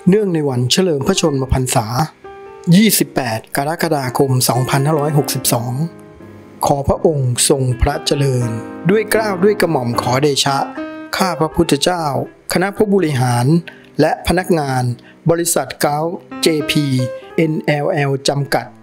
เนื่องในวันเฉลิมพระชนมพรรษา 28 กรกฎาคม 2562 ขอพระองค์ทรงพระเจริญด้วยเกล้าด้วยกระหม่อมขอเดชะข้าพระพุทธเจ้าคณะผู้บริหารและพนักงานบริษัทเก้า JP NLL จำกัด